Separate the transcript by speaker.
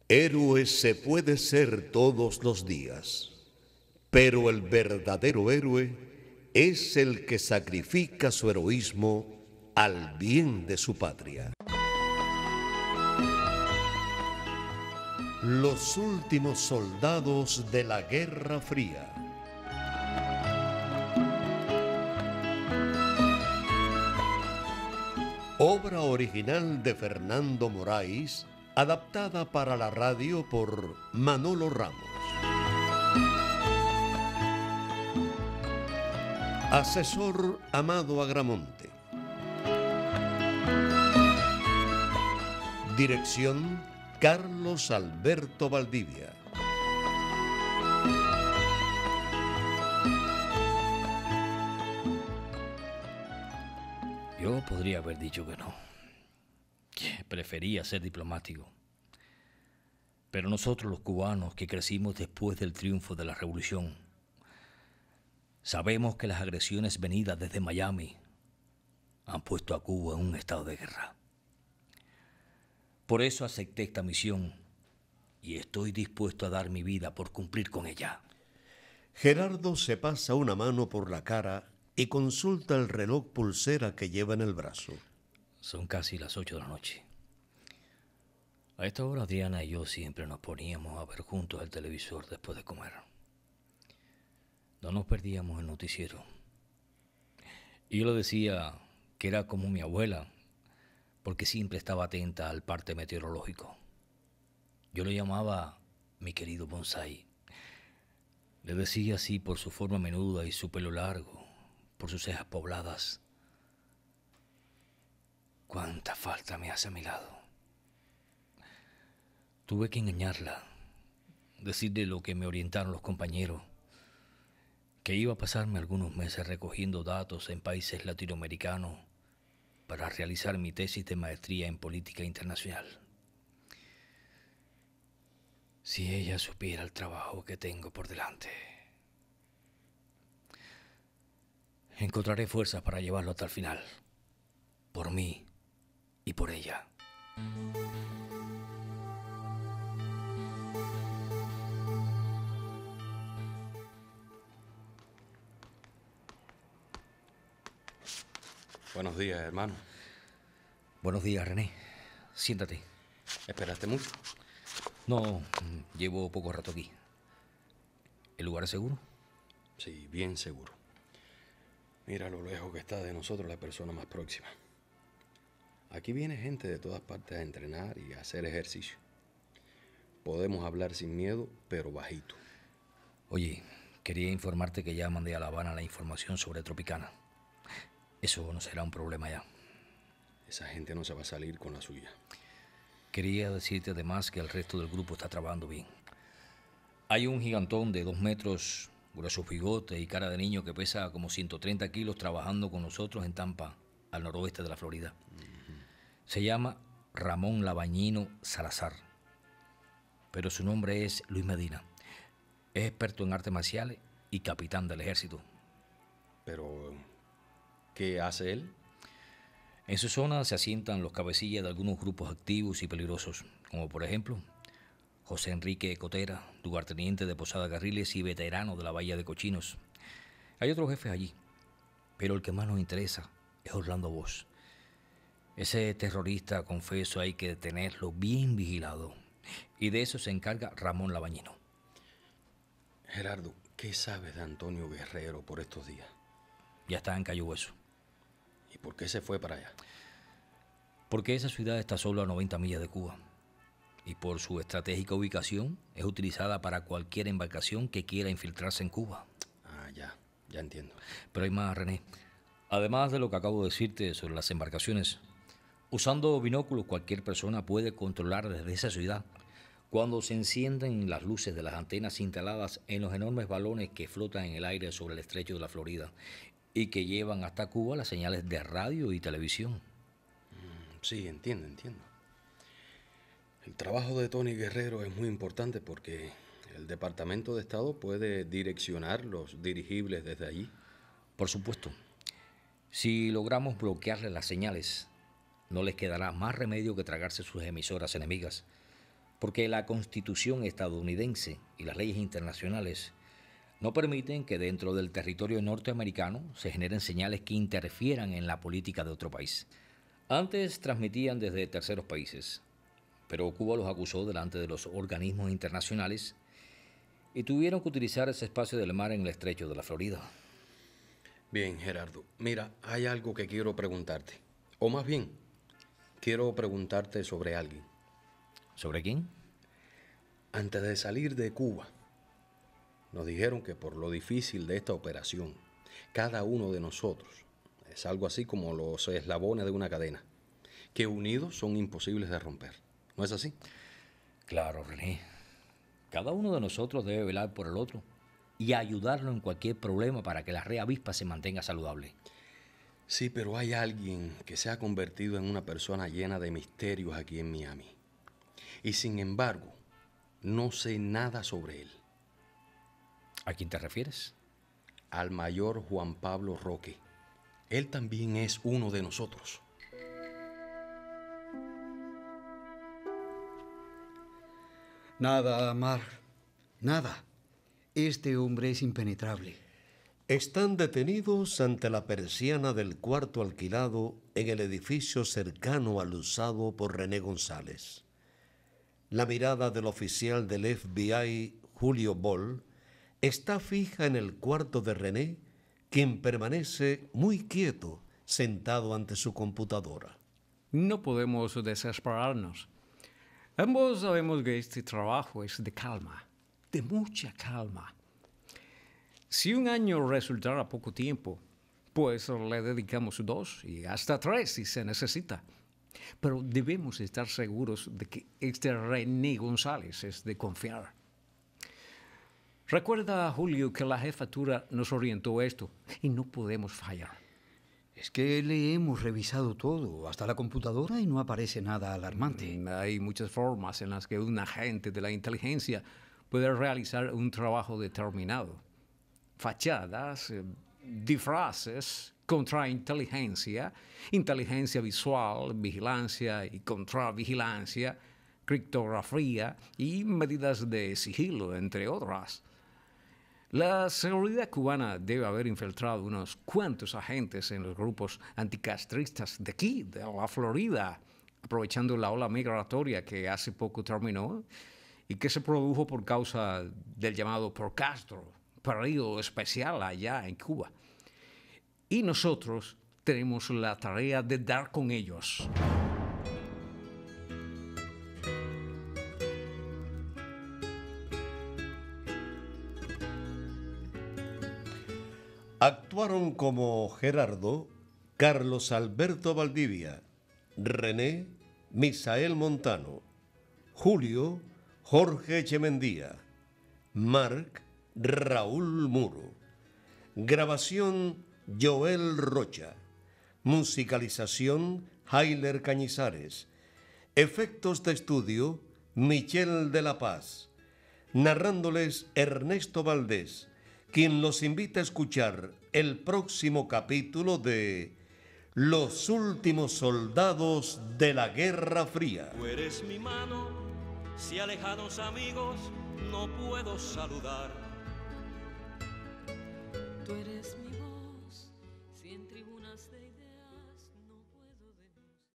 Speaker 1: Héroe se puede ser todos los días, pero el verdadero héroe es el que sacrifica su heroísmo al bien de su patria. Los últimos soldados de la Guerra Fría. Obra original de Fernando Moraes, adaptada para la radio por Manolo Ramos. Asesor Amado Agramonte. Dirección Carlos Alberto Valdivia.
Speaker 2: Yo podría haber dicho que no, que prefería ser diplomático. Pero nosotros los cubanos que crecimos después del triunfo de la revolución, sabemos que las agresiones venidas desde Miami han puesto a Cuba en un estado de guerra. Por eso acepté esta misión y estoy dispuesto a dar mi vida por cumplir con ella.
Speaker 1: Gerardo se pasa una mano por la cara y consulta el reloj pulsera que lleva en el brazo.
Speaker 2: Son casi las 8 de la noche. A esta hora Adriana y yo siempre nos poníamos a ver juntos el televisor después de comer. No nos perdíamos el noticiero. Y yo le decía que era como mi abuela, porque siempre estaba atenta al parte meteorológico. Yo lo llamaba mi querido bonsái. Le decía así por su forma menuda y su pelo largo, por sus cejas pobladas. Cuánta falta me hace a mi lado. Tuve que engañarla, decirle lo que me orientaron los compañeros, que iba a pasarme algunos meses recogiendo datos en países latinoamericanos para realizar mi tesis de maestría en política internacional. Si ella supiera el trabajo que tengo por delante, encontraré fuerzas para llevarlo hasta el final, por mí y por ella.
Speaker 3: Buenos días, hermano.
Speaker 2: Buenos días, René. Siéntate.
Speaker 3: ¿Esperaste mucho?
Speaker 2: No, llevo poco rato aquí. ¿El lugar es seguro?
Speaker 3: Sí, bien seguro. Mira lo lejos que está de nosotros la persona más próxima. Aquí viene gente de todas partes a entrenar y a hacer ejercicio. Podemos hablar sin miedo, pero bajito.
Speaker 2: Oye, quería informarte que ya mandé a La Habana la información sobre Tropicana. Eso no será un problema ya.
Speaker 3: Esa gente no se va a salir con la suya.
Speaker 2: Quería decirte además que el resto del grupo está trabajando bien. Hay un gigantón de 2 metros, grueso bigote y cara de niño que pesa como 130 kilos trabajando con nosotros en Tampa, al noroeste de la Florida. Se llama Ramón Labañino Salazar, pero su nombre es Luis Medina. Es experto en artes marciales y capitán del ejército.
Speaker 3: Pero, ¿qué hace él?
Speaker 2: En su zona se asientan los cabecillas de algunos grupos activos y peligrosos, como por ejemplo José Enrique Cotera, lugarteniente de Posada Carriles y veterano de la Bahía de Cochinos. Hay otros jefes allí, pero el que más nos interesa es Orlando Bosch. Ese terrorista, confeso, hay que tenerlo bien vigilado. Y de eso se encarga Ramón Labañino.
Speaker 3: Gerardo, ¿qué sabes de Antonio Guerrero por estos días?
Speaker 2: Ya está en Cayo Hueso.
Speaker 3: ¿Y por qué se fue para allá?
Speaker 2: Porque esa ciudad está solo a 90 millas de Cuba. Y por su estratégica ubicación es utilizada para cualquier embarcación que quiera infiltrarse en Cuba.
Speaker 3: Ah, ya entiendo.
Speaker 2: Pero hay más, René. Además de lo que acabo de decirte sobre las embarcaciones, usando binóculos cualquier persona puede controlar desde esa ciudad cuando se encienden las luces de las antenas instaladas en los enormes balones que flotan en el aire sobre el estrecho de la Florida y que llevan hasta Cuba las señales de radio y televisión.
Speaker 3: Sí, entiendo. El trabajo de Tony Guerrero es muy importante porque el Departamento de Estado puede direccionar los dirigibles desde allí.
Speaker 2: Por supuesto, si logramos bloquearle las señales, no les quedará más remedio que tragarse sus emisoras enemigas, porque la Constitución estadounidense y las leyes internacionales no permiten que dentro del territorio norteamericano se generen señales que interfieran en la política de otro país. Antes transmitían desde terceros países, pero Cuba los acusó delante de los organismos internacionales y tuvieron que utilizar ese espacio del mar en el estrecho de la Florida.
Speaker 3: Bien, Gerardo, mira, hay algo que quiero preguntarte. O más bien, quiero preguntarte sobre alguien.
Speaker 2: ¿Sobre quién?
Speaker 3: Antes de salir de Cuba, nos dijeron que por lo difícil de esta operación, cada uno de nosotros es algo así como los eslabones de una cadena, que unidos son imposibles de romper. ¿No es así?
Speaker 2: Claro, René. Cada uno de nosotros debe velar por el otro y ayudarlo en cualquier problema para que la red avispa se mantenga saludable.
Speaker 3: Sí, pero hay alguien que se ha convertido en una persona llena de misterios aquí en Miami. Y sin embargo, no sé nada sobre él.
Speaker 2: ¿A quién te refieres?
Speaker 3: Al mayor Juan Pablo Roque. Él también es uno de nosotros.
Speaker 4: Nada, Mar. Nada. Este hombre es impenetrable.
Speaker 1: Están detenidos ante la persiana del cuarto alquilado en el edificio cercano al usado por René González. La mirada del oficial del FBI, Julio Ball, está fija en el cuarto de René, quien permanece muy quieto, sentado ante su computadora.
Speaker 5: No podemos desesperarnos. Ambos sabemos que este trabajo es de calma, de mucha calma. Si un año resultara poco tiempo, pues le dedicamos 2 y hasta 3 si se necesita. Pero debemos estar seguros de que este René González es de confiar. Recuerda, Julio, que la jefatura nos orientó esto y no podemos fallar.
Speaker 4: Es que le hemos revisado todo, hasta la computadora, y no aparece nada alarmante.
Speaker 5: Hay muchas formas en las que un agente de la inteligencia puede realizar un trabajo determinado. Fachadas, disfraces, contrainteligencia, inteligencia visual, vigilancia y contravigilancia, criptografía y medidas de sigilo, entre otras. La seguridad cubana debe haber infiltrado unos cuantos agentes en los grupos anticastristas de aquí, de la Florida, aprovechando la ola migratoria que hace poco terminó y que se produjo por causa del llamado por Castro, periodo especial allá en Cuba. Y nosotros tenemos la tarea de dar con ellos.
Speaker 1: Actuaron como Gerardo, Carlos Alberto Valdivia, René, Misael Montano, Julio, Jorge Chemendía, Marc, Raúl Muro. Grabación, Joel Rocha. Musicalización, Hailer Cañizares. Efectos de estudio, Michel de la Paz. Narrándoles Ernesto Valdés, quien los invita a escuchar el próximo capítulo de Los últimos soldados de la Guerra Fría.
Speaker 6: Tú eres mi mano, si a lejanos amigos no puedo saludar. Tú eres mi